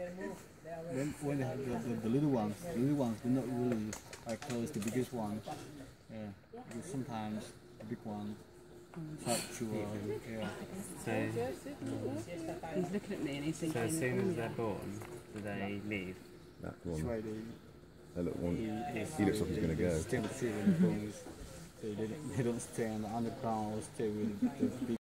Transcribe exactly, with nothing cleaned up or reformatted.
When, when they have the, the, the little ones, the little ones do not really like close the biggest one. Yeah, because sometimes the big one try to, uh, yeah. So, He's looking at me and he's so thinking, as soon oh, as they're yeah. born, do they leave? That That's one. why they, That little one. they, He looks like he's going to go. stay with the bones. So they, don't- they don't stay on the underground or stay with the big